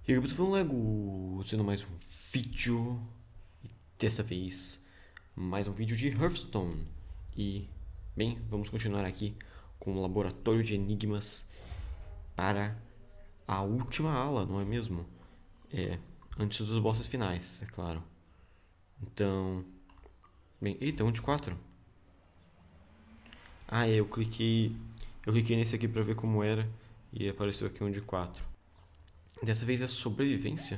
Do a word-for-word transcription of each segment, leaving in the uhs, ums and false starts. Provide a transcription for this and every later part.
E aí, pessoal, Lego, sendo mais um vídeo, e dessa vez, mais um vídeo de Hearthstone. E, bem, vamos continuar aqui com o Laboratório de Enigmas para a última ala, não é mesmo? É, antes dos bosses finais, é claro. Então, bem, eita, um de quatro. Ah, é, eu cliquei, eu cliquei nesse aqui para ver como era e apareceu aqui um de quatro. Dessa vez é sobrevivência.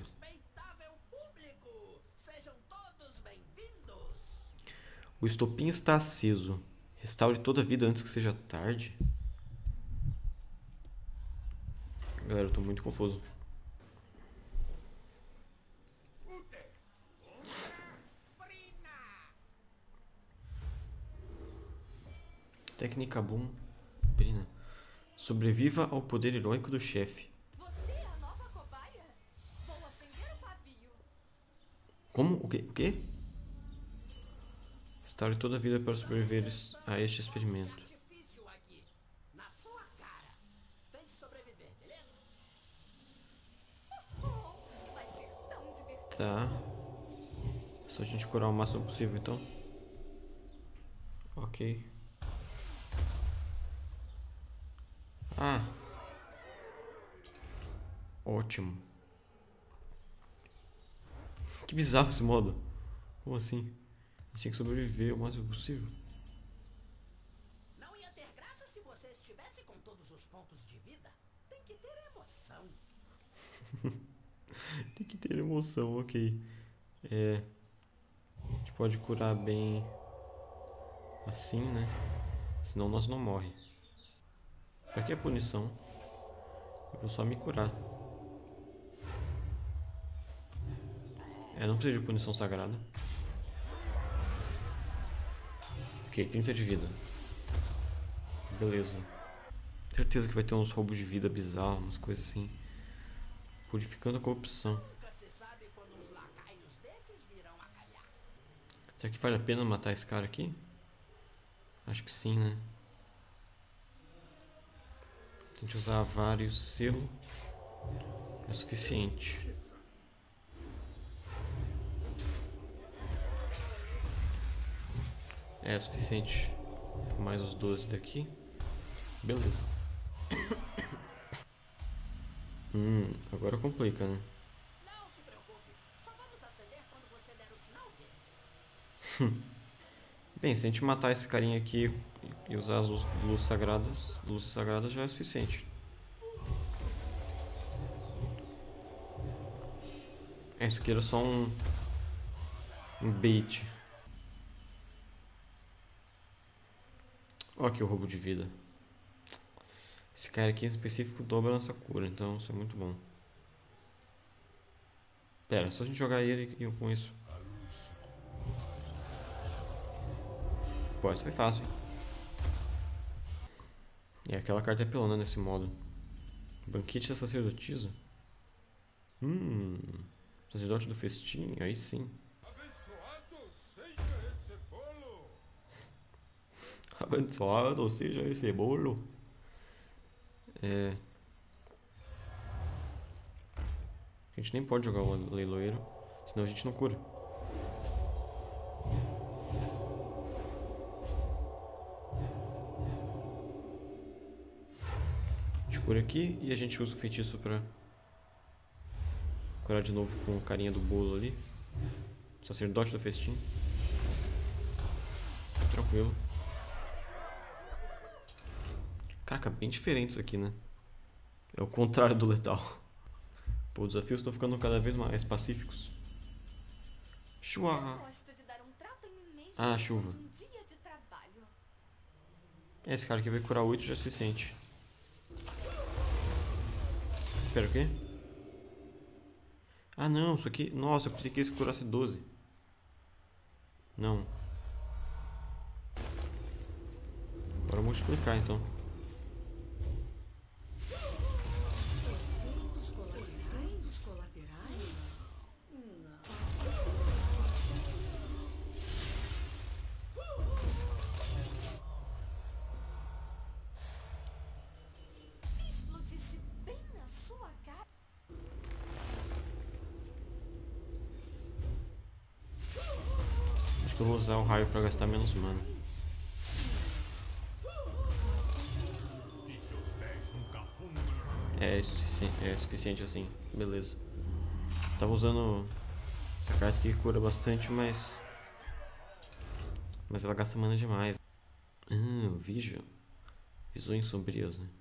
O estopim está aceso. Restaure toda a vida antes que seja tarde. Galera, eu tô muito confuso. Técnica Boom. Brina. Sobreviva ao poder heróico do chefe. Você é a nova cobaia? Vou acender o pavio. Como? O quê? O quê? Restaure toda a vida para sobreviver a este experimento. Na sua cara. Tente sobreviver, beleza? Oh, vai ser tão divertido. Tá. Só a gente curar o máximo possível, então. Ok. Ah. Ótimo. Que bizarro esse modo. Como assim? A gente tem que sobreviver o máximo possível. Não ia ter graça se você estivesse com todos os pontos de vida. Tem que ter emoção. Tem que ter emoção, ok. É. A gente pode curar bem assim, né? Senão nós não morre. Pra que a punição? Eu vou só me curar. É, não precisa de punição sagrada. Ok, trinta de vida. Beleza. Certeza que vai ter uns roubos de vida bizarros, umas coisas assim. Purificando a corrupção. Nunca se sabe quando uns lacaios desses virão a calhar. Será que vale a pena matar esse cara aqui? Acho que sim, né? Tente usar vários selo. É suficiente. É suficiente. Mais os doze daqui. Beleza. Hum, agora complica, né? Não se preocupe. Só vamos acender quando você der o sinal verde. Bem, se a gente matar esse carinha aqui e usar as luz, luz sagradas, luzes sagradas já é suficiente. É, isso aqui era só um, um bait. Olha aqui o roubo de vida. Esse cara aqui em específico dobra nossa cura, então isso é muito bom. Pera, é só a gente jogar ele e eu com isso. Pô, isso foi fácil. E é, aquela carta é pelona nesse modo. Banquete da sacerdotisa. Hum, sacerdote do festim, aí sim. Abençoado seja esse bolo! Abençoado seja esse bolo. É. A gente nem pode jogar o leiloeiro, senão a gente não cura. A gente cura aqui e a gente usa o feitiço pra curar de novo com o carinha do bolo ali. Sacerdote do festim. Tranquilo. Caraca, bem diferente isso aqui, né? É o contrário do letal. Pô, os desafios estão ficando cada vez mais pacíficos. Chua! Gosto de dar um trato em mim mesmo Ah, depois chuva. de um dia de trabalho. Esse cara aqui vai curar oito já é suficiente. Espera, o quê? Ah, não, isso aqui... Nossa, eu pensei que esse curasse doze. Não. Bora multiplicar, então. Efeitos colaterais? colaterais? Não. Se explodisse bem na sua cara. Eu vou usar o raio pra gastar menos mana. É, sufici é suficiente assim, beleza. Tava usando essa carta que cura bastante, mas... Mas ela gasta mana demais. Ah, Vision. Visões sombrias, né?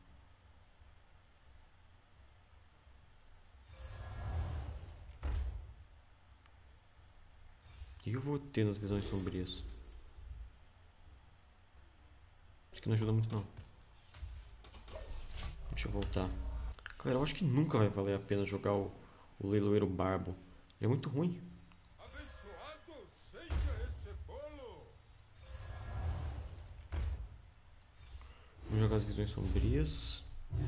O que eu vou ter nas visões sombrias? Isso aqui não ajuda muito não. Deixa eu voltar. Galera, eu acho que nunca vai valer a pena jogar o, o Leiloeiro Barbo. Ele é muito ruim. Abençoado seja esse bolo. Vamos jogar as visões sombrias.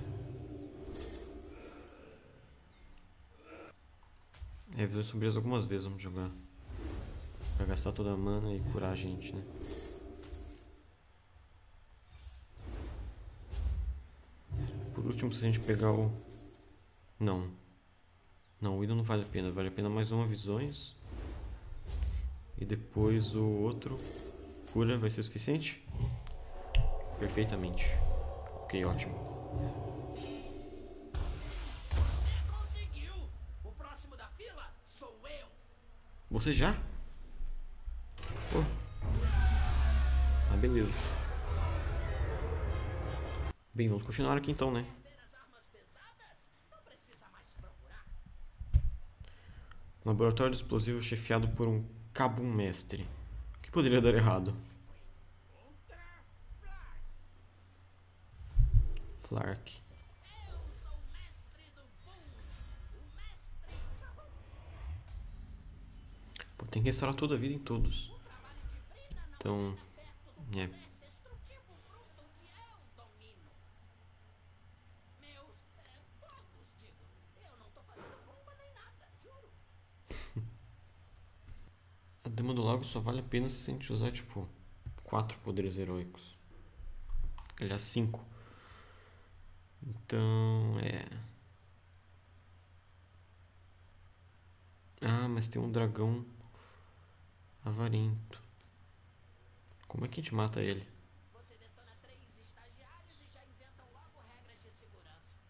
É, visões sombrias algumas vezes vamos jogar. Pra gastar toda a mana e curar a gente, né? Por último, se a gente pegar o... Não. Não, o Widow não vale a pena. Vale a pena mais uma visões. E depois o outro. Cura vai ser suficiente? Perfeitamente. Ok, ótimo. Você conseguiu! O próximo da fila sou eu! Você já? Pô. Ah, beleza. Bem, vamos continuar aqui então, né? Perder as armas pesadas? Não precisa mais procurar. Laboratório de explosivo chefiado por um Kabum mestre. O que poderia dar errado? Flark. Eu sou o mestre do boom! O mestre... Pô, tem que restaurar toda a vida em todos. O trabalho de Brina não Então, chega perto do é. poder destrutivo bruto que eu domino. Meus é, fogos, digo. Eu não tô fazendo bomba nem nada, juro. A Dama do Lago só vale a pena se a gente usar, tipo, quatro poderes heróicos. Aliás, cinco. Então, é... Ah, mas tem um dragão avarento. Como é que a gente mata ele? Você detona três estagiários e já inventam logo regras de segurança.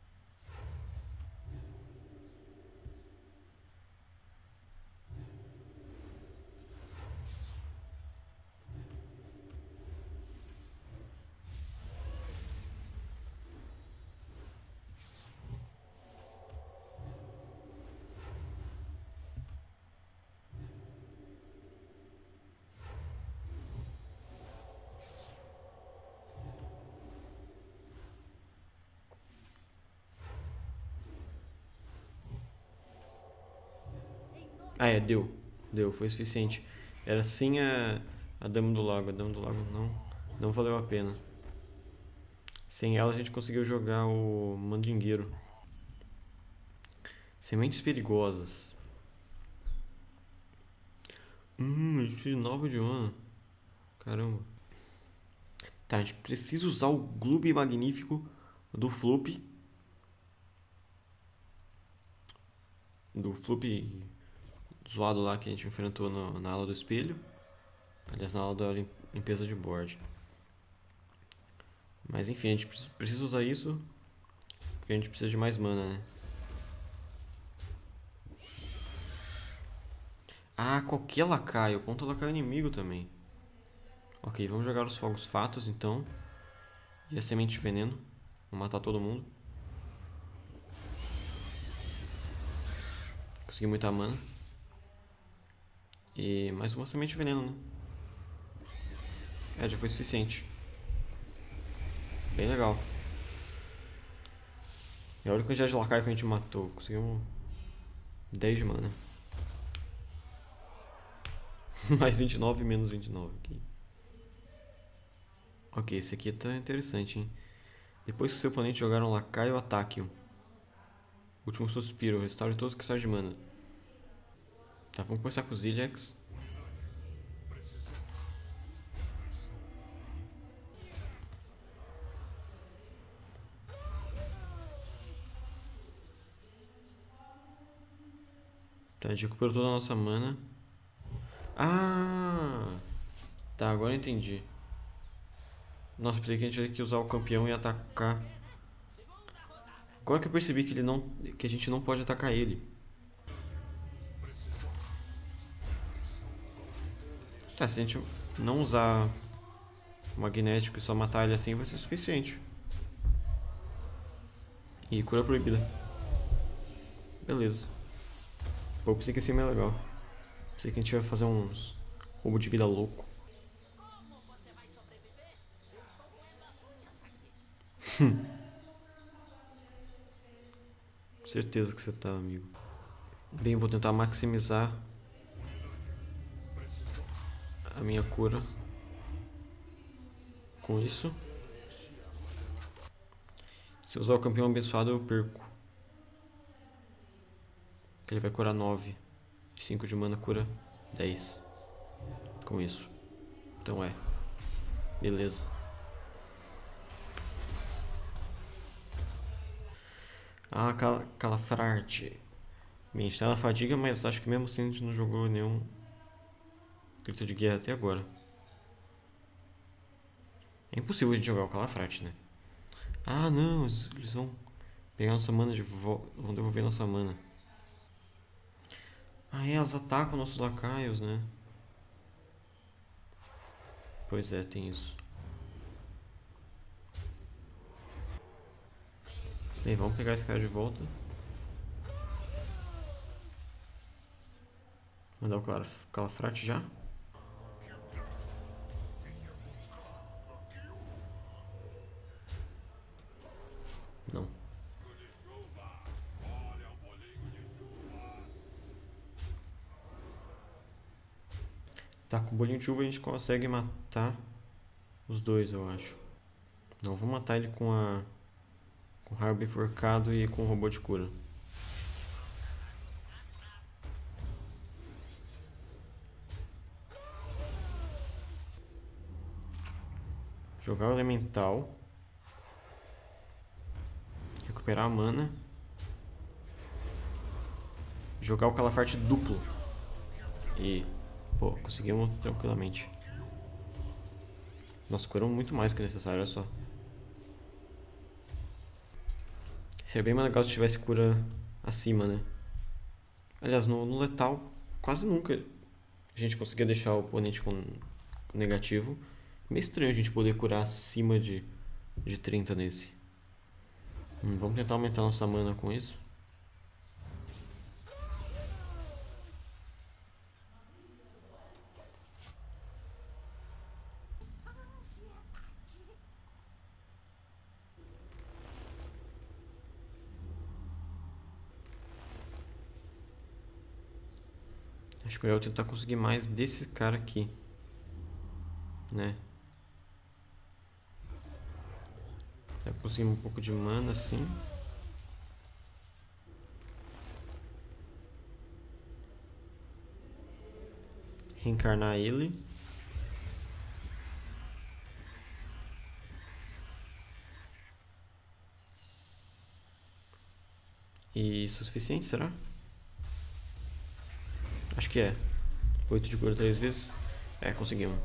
Ah, é, deu. Deu, foi suficiente. Era sem a, a Dama do Lago. A Dama do Lago não, não valeu a pena. Sem ela a gente conseguiu jogar o Mandingueiro. Sementes perigosas. Hum, a gente fez nova de Ona. Caramba. Tá, a gente precisa usar o Gloob Magnífico do Floop. Do Floop zoado lá que a gente enfrentou no, na aula do espelho. Aliás, na aula da lim- limpeza de board. Mas enfim, a gente pre- precisa usar isso. Porque a gente precisa de mais mana, né? Ah, qualquer lacaio. Conta lacaio inimigo também. Ok, vamos jogar os fogos fatos então. E a semente de veneno. Vou matar todo mundo. Consegui muita mana. E mais uma semente de veneno, né? É, já foi suficiente. Bem legal. E olha a quantidade de lacaio que a gente matou. Conseguimos dez de mana. Mais vinte e nove menos vinte e nove aqui. Ok, esse aqui tá interessante, hein? Depois que o seu oponente jogar um lacaio, ataque-o. Último suspiro, restaure todos os cristais de mana. Tá, vamos começar com os Zilliax. Tá, a gente recuperou toda a nossa mana. Ah! Tá, agora eu entendi. Nossa, pensei que a gente ia ter que usar o campeão e atacar. Agora que eu percebi que ele não, que a gente não pode atacar ele. Tá, se a gente não usar o magnético e só matar ele assim vai ser suficiente. E cura proibida. Beleza. Pô, pensei que assim é mais legal. Pensei que a gente ia fazer uns roubo de vida louco. Como você vai sobreviver? Eu estou roendo as unhas aqui. Certeza que você tá, amigo. Bem, vou tentar maximizar a minha cura com isso. Se eu usar o campeão abençoado, eu perco. Ele vai curar nove. cinco de mana cura dez. Com isso. Então é. Beleza. Ah, cal Calafrate. Bem, a gente tá na fadiga, mas acho que mesmo assim a gente não jogou nenhum grito de guerra até agora. É impossível a gente jogar o Calafrate, né? Ah, não, eles vão pegar nossa mana de volta, vão devolver nossa mana. Ah, é, elas atacam nossos lacaios, né? Pois é, tem isso. Bem, vamos pegar esse cara de volta. Mandar o Calafrate já. Não. Tá, com o bolinho de chuva a gente consegue matar os dois, eu acho. Não, vou matar ele com a com o raio bifurcado e com o robô de cura. Jogar o elemental. Recuperar a mana. Jogar o Calafrate duplo. E, pô, conseguimos tranquilamente. Nossa, curamos muito mais do que necessário, olha só. Seria bem mais legal se tivesse cura acima, né? Aliás, no, no letal, quase nunca a gente conseguia deixar o oponente com, com negativo. Meio estranho a gente poder curar acima de, de trinta nesse. Hum, vamos tentar aumentar nossa mana com isso. Acho que eu vou tentar conseguir mais desse cara aqui, né? Já conseguimos um pouco de mana assim. Reencarnar ele. E isso é suficiente, será? Acho que é. oito de cura três vezes. É, conseguimos.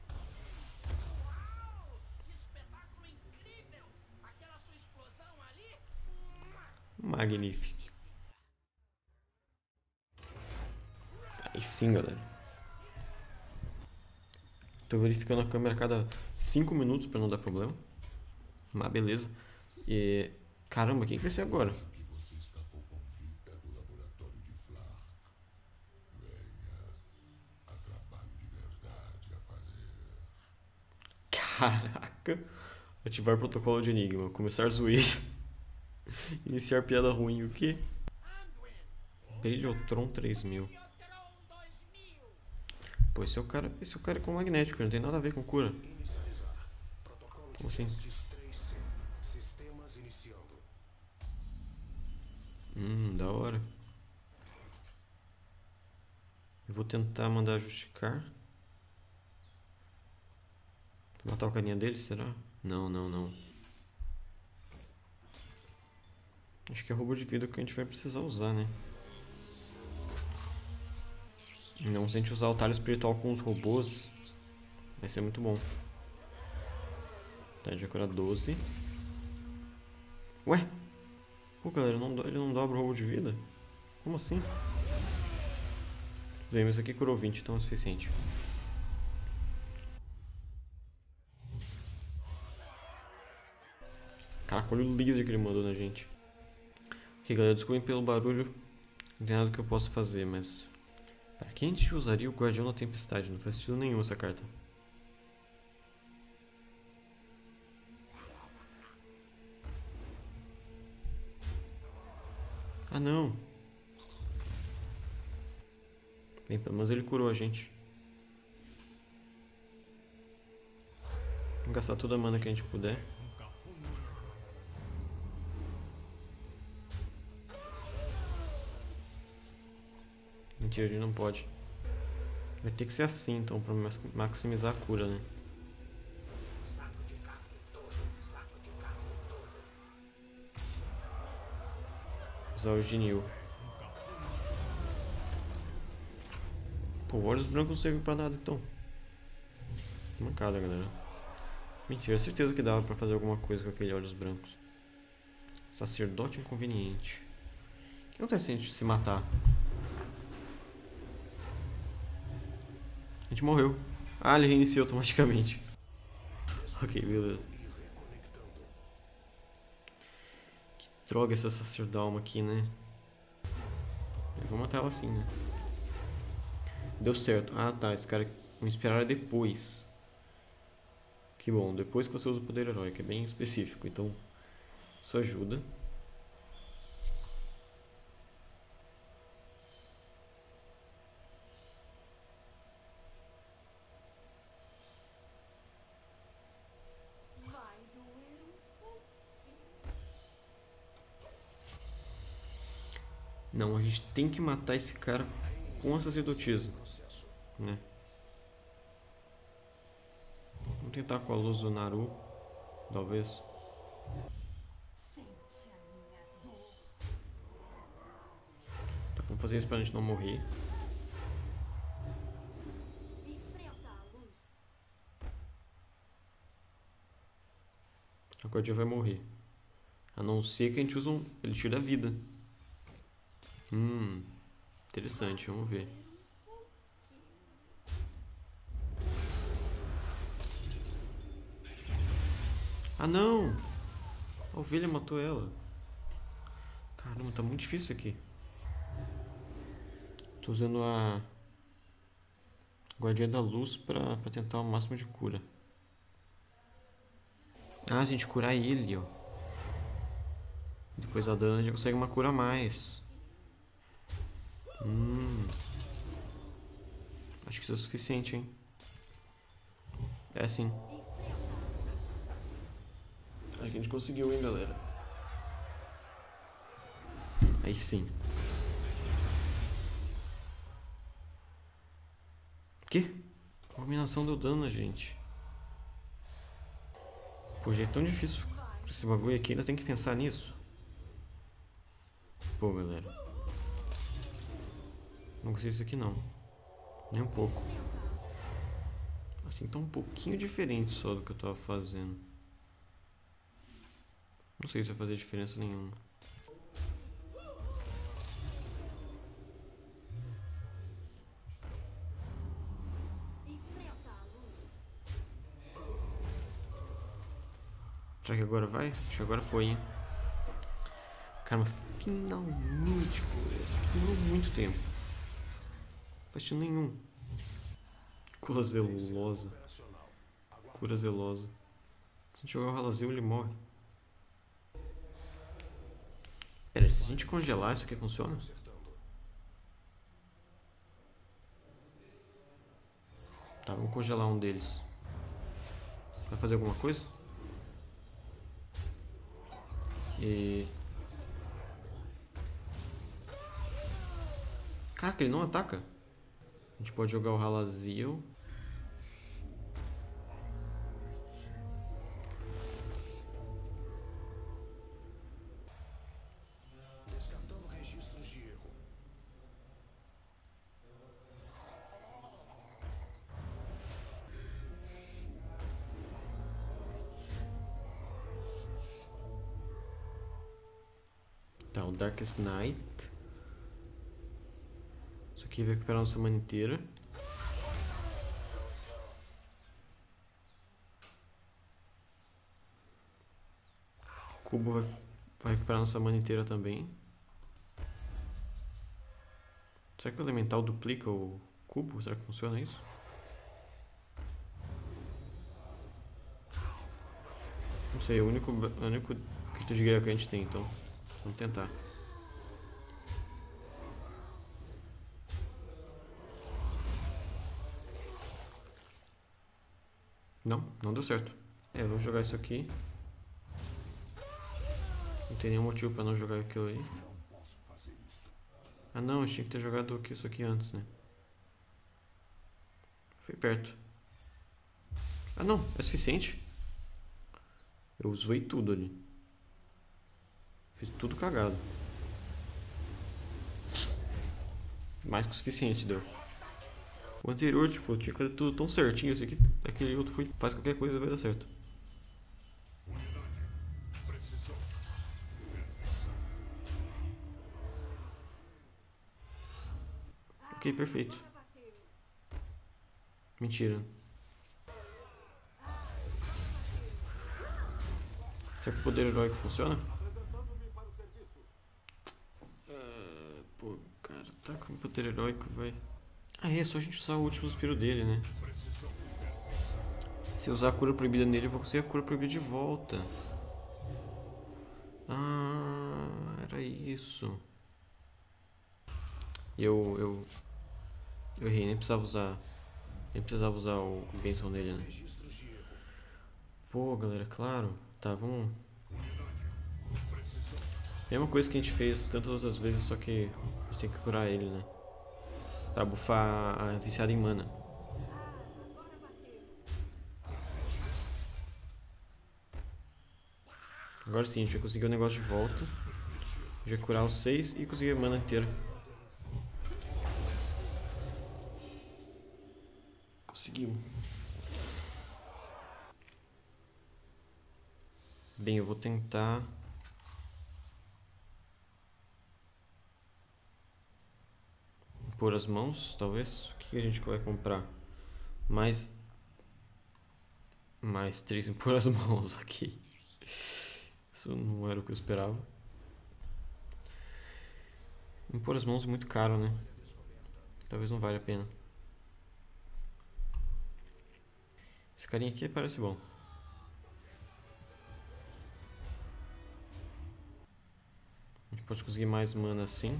Espetáculo incrível! Aquela sua explosão ali? Magnífico. Aí sim, galera. Tô verificando a câmera a cada cinco minutos pra não dar problema. Mas beleza. E... Caramba, quem que vai ser agora? Caraca. Ativar protocolo de enigma. Começar zoeira. Iniciar piada ruim. O quê? Brilhotron três mil. Pô, esse é o cara, esse é o cara com magnético. Não tem nada a ver com cura. Como assim? Hum, da hora. Eu vou tentar mandar justificar. Matar o carinha dele, será? Não, não, não. Acho que é roubo de vida que a gente vai precisar usar, né? Não, se a gente usar o talho espiritual com os robôs, vai ser muito bom. Tá, a gente vai curar doze. Ué? Pô, galera, não, ele não dobra o robô de vida? Como assim? Bem, mas isso aqui curou vinte, então é o suficiente. Caraca, olha o laser que ele mandou na gente. Ok, galera, desculpem pelo barulho. Não tem nada que eu possa fazer, mas... Pra que a gente usaria o Guardião da Tempestade? Não faz sentido nenhum essa carta. Ah, não. Bem, pelo menos ele curou a gente. Vamos gastar toda a mana que a gente puder. Mentira, ele não pode. Vai ter que ser assim, então, pra maximizar a cura, né? Usar o Ginil. Pô, olhos brancos não servem pra nada, então. Mancada, galera. Mentira, certeza que dava pra fazer alguma coisa com aquele olhos brancos. Sacerdote inconveniente. O que acontece se a gente se matar? A gente morreu. Ah, ele reinicia automaticamente. Ok, beleza. Que droga essa sacerdalma aqui, né? Eu vou matar ela assim, né? Deu certo. Ah, tá. Esse cara... O inspirar é depois. Que bom. Depois que você usa o poder heróico. É bem específico. Então, isso ajuda. Vai doer um pouquinho. Não, a gente tem que matar esse cara com a sacerdotisa, né? Vamos tentar com a luz do Naru, talvez. Sente a minha dor. Tá, vamos fazer isso pra gente não morrer. Enfrenta a luz. A Guardiã vai morrer. A não ser que a gente use um elixir da vida. Hum, interessante, vamos ver. Ah, não! A ovelha matou ela. Caramba, tá muito difícil aqui. Tô usando a Guardiã da Luz pra, pra tentar o máximo de cura. Ah, se a gente curar ele, ó. Depois da dano a gente consegue uma cura a mais. Hum. Acho que isso é suficiente, hein? É sim. Acho que a gente conseguiu, hein, galera? Aí sim. O quê? A combinação deu dano, gente. Pô, já é tão difícil esse bagulho aqui, ainda tem que pensar nisso. Pô, galera. Não gostei disso aqui, não. Nem um pouco. Assim, tá um pouquinho diferente só do que eu tava fazendo. Não sei se vai fazer diferença nenhuma. Enfrenta a luz. Será que agora vai? Acho que agora foi, hein? Caramba, finalmente, pô. Isso aqui demorou muito tempo. Não faz sentido nenhum. Cura zelosa. Cura zelosa. Se a gente jogar o Halazil, ele morre. Pera, se a gente congelar, isso aqui funciona? Tá, vamos congelar um deles. Vai fazer alguma coisa? E... Caraca, ele não ataca. A gente pode jogar o Halazil. Descartando registros de erro. Tá, o Darkest Night. Isso aqui vai recuperar nossa mana inteira. O cubo vai, vai recuperar nossa mana inteira também. Será que o elemental duplica o cubo? Será que funciona isso? Não sei, é o único, o único grito de guerra que a gente tem, então vamos tentar. Não, não deu certo. É, vamos jogar isso aqui. Não tem nenhum motivo pra não jogar aquilo aí. Ah não, eu tinha que ter jogado isso aqui antes, né? Foi perto. Ah não, é suficiente. Eu zoei tudo ali. Fiz tudo cagado. Mais que o suficiente deu. O anterior, tipo, eu tinha que fazer tudo tão certinho. Esse aqui, aquele outro foi, faz qualquer coisa e vai dar certo. Ok, perfeito. Mentira. Será que o poder heróico funciona? Uh, pô, cara, tá com o poder heróico, vai. Ah, é só a gente usar o último suspiro dele, né? Se eu usar a cura proibida nele, eu vou conseguir a cura proibida de volta. Ah, era isso. Eu, eu, eu errei, nem precisava usar, nem precisava usar o Benção nele, né? Pô, galera, claro. Tá, vamos... Mesma coisa que a gente fez tantas outras vezes, só que a gente tem que curar ele, né? Pra buffar a viciada em mana. Agora sim, a gente vai conseguir o negócio de volta. A gente vai curar os seis e conseguir a mana inteira. Conseguimos. Bem, eu vou tentar... pôr as mãos, talvez. O que a gente vai comprar? Mais... Mais três em pôr as mãos aqui. Isso não era o que eu esperava. Impor as mãos é muito caro, né? Talvez não valha a pena. Esse carinha aqui parece bom. A gente pode conseguir mais mana assim.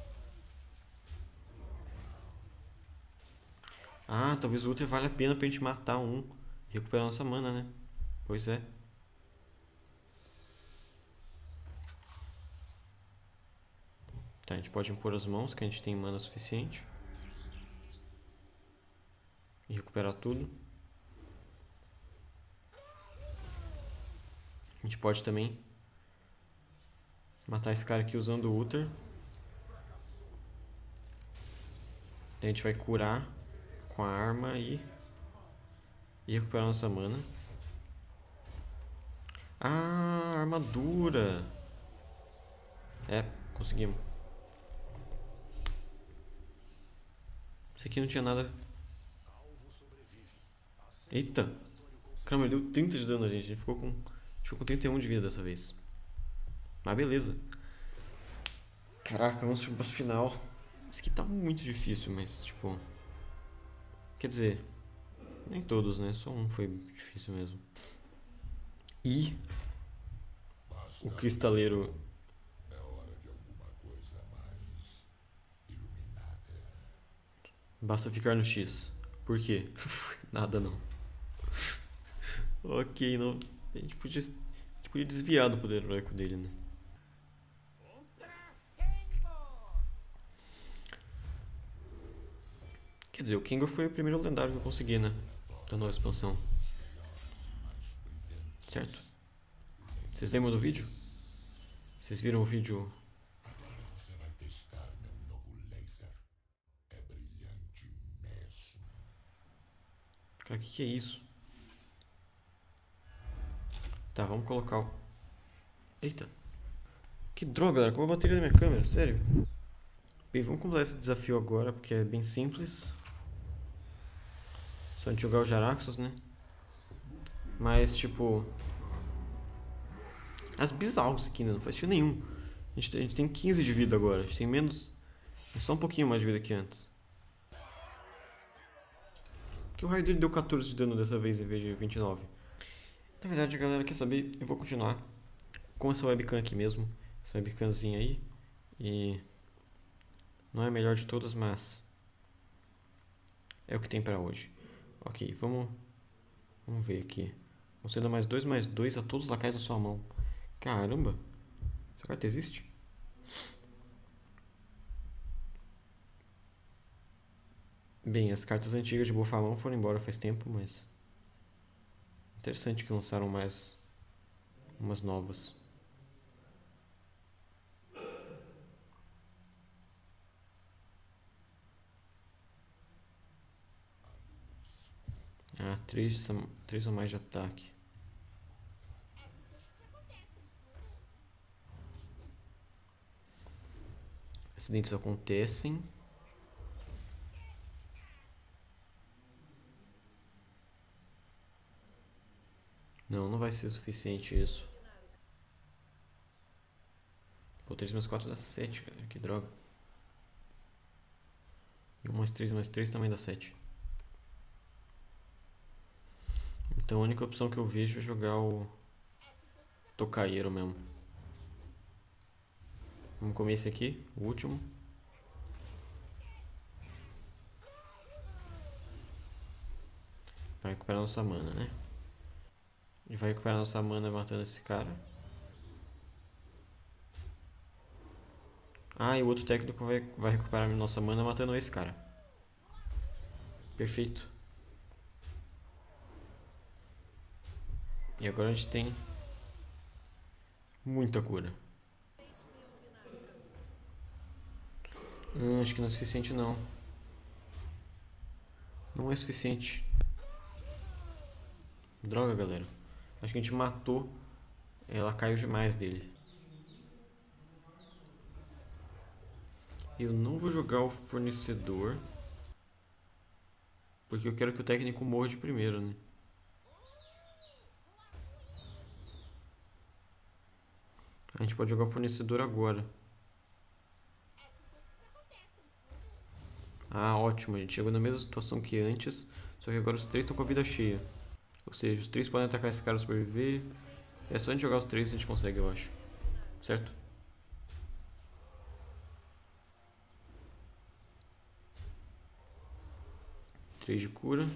Ah, talvez o Uther valha a pena pra gente matar um e recuperar nossa mana, né? Pois é. Tá, a gente pode impor as mãos, que a gente tem mana suficiente. E recuperar tudo. A gente pode também matar esse cara aqui usando o Uther. A gente vai curar com a arma e, e recuperar nossa mana. Ah, armadura! É, conseguimos. Esse aqui não tinha nada. Eita! Caramba, ele deu trinta de dano a gente. A gente ficou com, ficou com trinta e um de vida dessa vez. Mas beleza. Caraca, vamos pro boss final. Esse aqui tá muito difícil, mas tipo... Quer dizer, nem todos, né? Só um foi difícil mesmo. E o cristaleiro. Basta ficar no X. Por quê? Nada não. Ok, não. A gente podia, a gente podia desviar do poder heróico dele, né? Quer dizer, o Kingor foi o primeiro lendário que eu consegui, né? Da nova expansão. Certo? Vocês lembram do vídeo? Vocês viram o vídeo? Você vai testar meu novo laser. É brilhante mesmo. Cara, o que, que é isso? Tá, vamos colocar o... Eita! Que droga, galera. Acabou a bateria da minha câmera, sério. Bem, vamos completar esse desafio agora, porque é bem simples. Só a gente jogar o Jaraxxus, né? Mas, tipo... as bizarros aqui, né? Não faz sentido nenhum. A gente, tem, a gente tem quinze de vida agora. A gente tem menos... só um pouquinho mais de vida que antes. Porque o raio dele deu quatorze de dano dessa vez, em vez de vinte e nove. Na verdade, galera, quer saber? Eu vou continuar com essa webcam aqui mesmo. Essa webcamzinha aí. E... não é a melhor de todas, mas... é o que tem pra hoje. Ok, vamos... vamos ver aqui. Você dá mais dois, mais dois a todos os lacaios na sua mão. Caramba! Essa carta existe? Bem, as cartas antigas de bufar a mão foram embora faz tempo, mas... interessante que lançaram mais... umas novas. Ah, três, três ou mais de ataque. Acidentes acontecem. Não, não vai ser suficiente isso. Pô, três mais quatro dá sete, cara. Que droga. E um mais três mais três também dá sete. Então a única opção que eu vejo é jogar o Tocaeiro mesmo. Vamos comer esse aqui, o último. Vai recuperar nossa mana, né? E vai recuperar nossa mana matando esse cara. Ah, e o outro técnico vai, vai recuperar nossa mana matando esse cara. Perfeito. E agora a gente tem muita cura. Hum, acho que não é suficiente não. Não é suficiente. Droga, galera. Acho que a gente matou. Ela caiu demais dele. Eu não vou jogar o fornecedor. Porque eu quero que o técnico morra de primeiro, né? A gente pode jogar o fornecedor agora. Ah, ótimo. A gente chegou na mesma situação que antes. Só que agora os três estão com a vida cheia. Ou seja, os três podem atacar esse cara e sobreviver. É só a gente jogar os três que a gente consegue, eu acho. Certo? três de cura.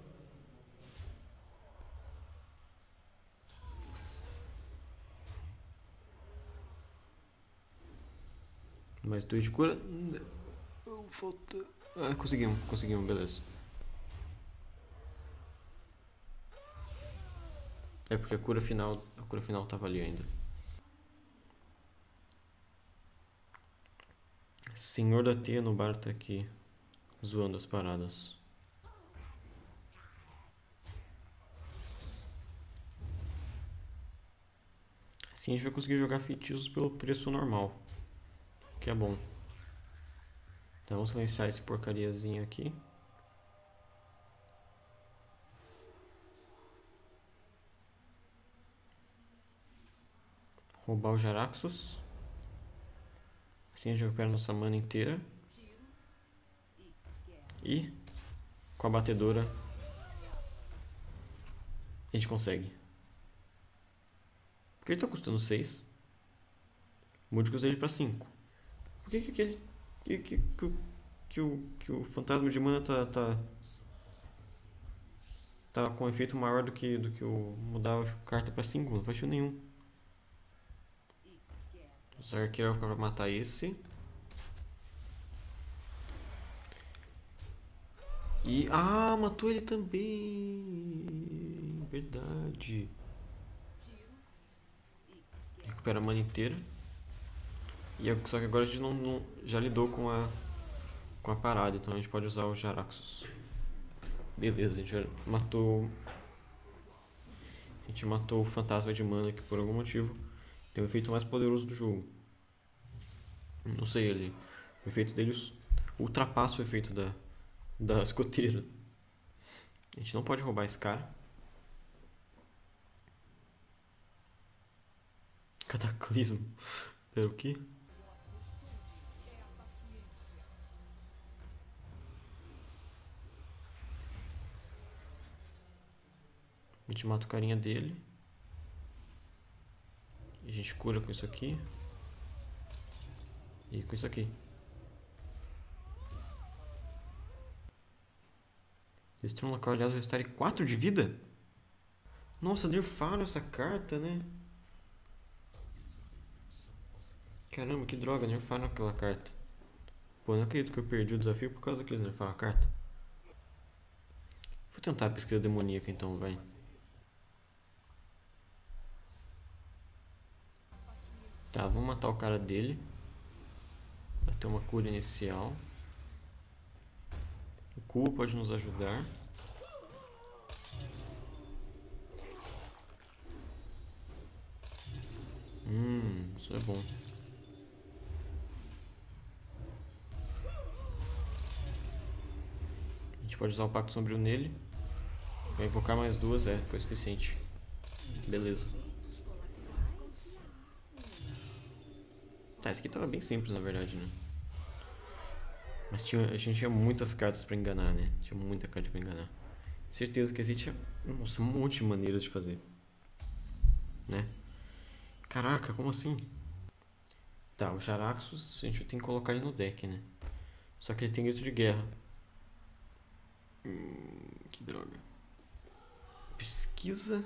Mais dois de cura. Falta... ah, conseguimos, conseguimos, beleza. É porque a cura final, a cura final tava ali ainda. Senhor da Teia no bar tá aqui, zoando as paradas. Assim a gente vai conseguir jogar feitiços pelo preço normal, que é bom. Então vamos silenciar esse porcariazinho aqui. Roubar o Jaraxxus. Assim a gente recupera nossa mana inteira. E com a batedora a gente consegue. Porque ele tá custando seis. Mude que eu usei ele pra cinco. Por que que aquele... Que, que, que, que, o, que o fantasma de mana tá, tá, tá com um efeito maior do que, do que o mudar a carta pra cinco? Não faz sentido nenhum. Usar arqueiro vai ficar pra matar esse. E... ah, matou ele também. Verdade. Recupera a mana inteira. E só que agora a gente não, não, já lidou com a, com a parada, então a gente pode usar o Jaraxxus. Beleza, a gente já matou... a gente matou o fantasma de mana que por algum motivo tem o efeito mais poderoso do jogo. Não sei, ele, o efeito dele ultrapassa o efeito da, da escoteira. A gente não pode roubar esse cara. Cataclismo. Pera, o quê? A gente mata o carinha dele. E a gente cura com isso aqui. E com isso aqui. Destrua um local aliado, restare quatro de vida? Nossa, nerfaram essa carta, né? Caramba, que droga, nerfaram aquela carta. Pô, não acredito que eu perdi o desafio por causa que eles nerfaram a carta. Vou tentar a pesquisa demoníaca então, vai. Tá, vamos matar o cara dele. Vai ter uma cura inicial. O cubo pode nos ajudar. Hum, isso é bom. A gente pode usar o Pacto Sombrio nele. Vai invocar mais duas, é, foi suficiente. Beleza. Tá, esse aqui tava bem simples na verdade, né? Mas tinha, a gente tinha muitas cartas pra enganar, né? Tinha muita carta pra enganar. Certeza que existe, nossa, um monte de maneiras de fazer. Né? Caraca, como assim? Tá, o Jaraxxus a gente tem que colocar ele no deck, né? Só que ele tem grito de guerra. Hum, que droga. Pesquisa.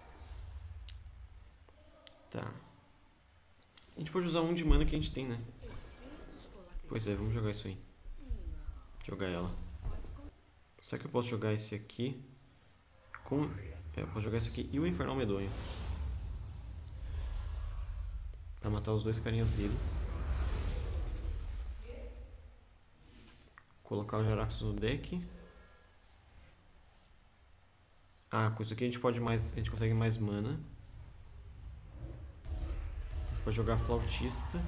Tá. A gente pode usar um de mana que a gente tem, né? Pois é, vamos jogar isso aí. Jogar ela. Será que eu posso jogar esse aqui com... É, eu posso jogar esse aqui e o Infernal Medonho pra matar os dois carinhas dele. Colocar o Jaraxxus no deck. Ah, com isso aqui a gente pode mais... A gente consegue mais mana. Vou jogar Flautista.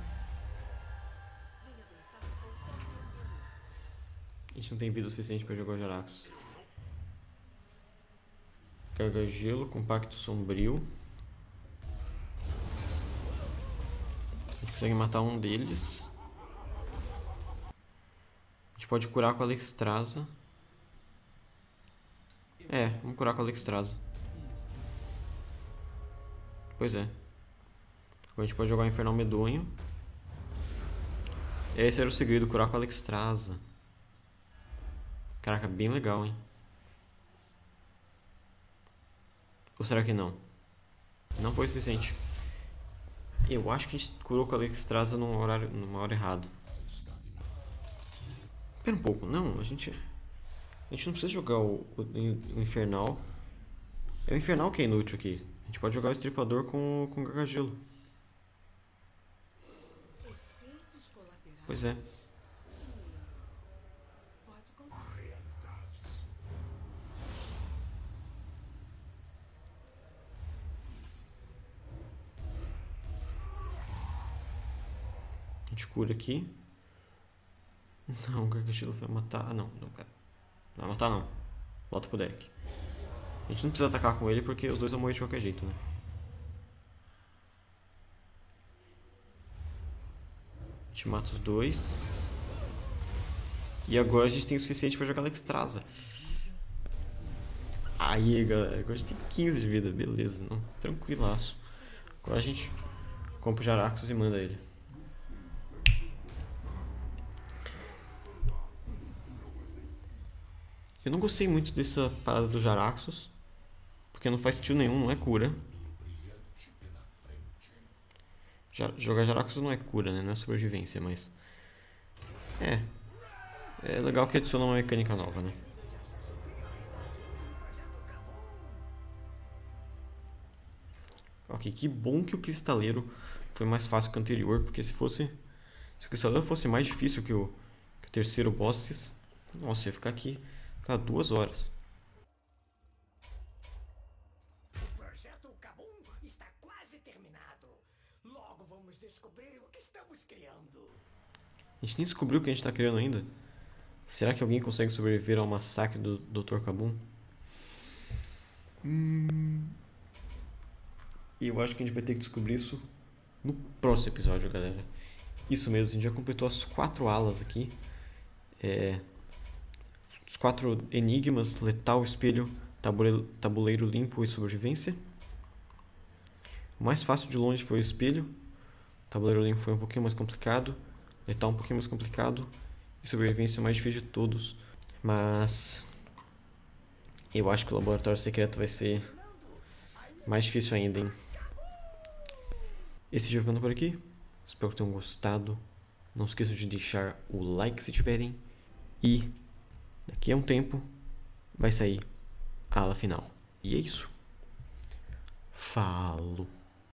A gente não tem vida suficiente para jogar o Jaraxxus. Carga Gelo com Pacto Sombrio. A gente consegue matar um deles. A gente pode curar com a Alexstrasza. É, vamos curar com a Alexstrasza. Pois é. A gente pode jogar o Infernal Medonho. Esse era o segredo, curar com a Alexstrasza. Caraca, bem legal, hein? Ou será que não? Não foi o suficiente. Eu acho que a gente curou com a Alexstrasza num horário, numa hora errada. Espera um pouco, não, a gente... A gente não precisa jogar o, o, o Infernal. É o Infernal que é inútil aqui. A gente pode jogar o Estripador com, com o Gargagelo. Pois é. A gente cura aqui. Não, o Gargagelo vai matar. Ah, não, não, cara. Não vai matar, não. Volta pro deck. A gente não precisa atacar com ele porque os dois vão morrer de qualquer jeito, né? A gente mata os dois. E agora a gente tem o suficiente pra jogar Alexstrasza. Aí, galera. Agora a gente tem quinze de vida. Beleza, não. Tranquilaço. Agora a gente compra o Jaraxxus e manda ele. Eu não gostei muito dessa parada do Jaraxxus. Porque não faz sentido nenhum, não é cura. Jogar Jaraxxus não é cura, né? Não é sobrevivência, mas... É. É legal que adiciona uma mecânica nova, né? Ok, que bom que o Cristaleiro foi mais fácil que o anterior, porque se fosse... Se o Cristaleiro fosse mais difícil que o, que o terceiro boss, nossa, ia ficar aqui, tá, duas horas. O projeto Kabum está quase terminado. Logo vamos descobrir o que estamos criando. A gente nem descobriu o que a gente tá criando ainda. Será que alguém consegue sobreviver ao massacre do doutor Kabum? Hum... Eu acho que a gente vai ter que descobrir isso no próximo episódio, galera. Isso mesmo, a gente já completou as quatro alas aqui. É... Os quatro enigmas: letal, espelho, tabuleiro, tabuleiro limpo e sobrevivência. O mais fácil de longe foi o espelho. O tabuleiro limpo foi um pouquinho mais complicado. Letal um pouquinho mais complicado. E sobrevivência é o mais difícil de todos. Mas eu acho que o laboratório secreto vai ser mais difícil ainda, hein? Esse vídeo ficando por aqui. Espero que tenham gostado. Não esqueçam de deixar o like se tiverem. E daqui a um tempo vai sair a ala final. E é isso. Falou!